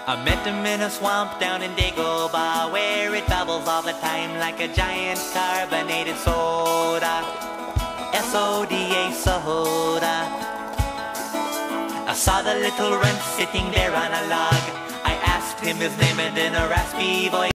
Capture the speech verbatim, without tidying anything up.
I met him in a swamp down in Dagobah, where it bubbles all the time like a giant carbonated soda. S O D A soda. I saw the little runt sitting there on a log. I asked him his name and in a raspy voice